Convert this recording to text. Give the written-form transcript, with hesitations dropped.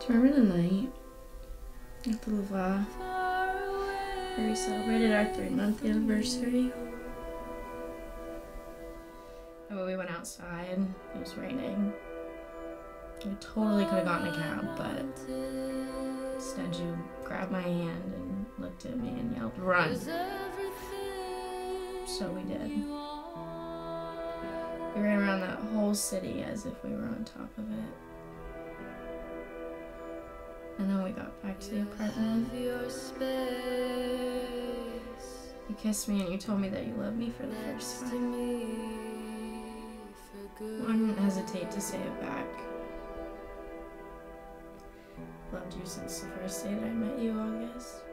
Remember the night at the Lava where we celebrated our 3-month anniversary? And when we went outside, it was raining. We totally could have gotten a cab, but instead you grabbed my hand and looked at me and yelled, "Run!" So we did. We ran around that whole city as if we were on top of it. And then we got back to the apartment. You kissed me and you told me that you loved me for the first time. Well, I didn't hesitate to say it back. Loved you since the first day that I met you, August.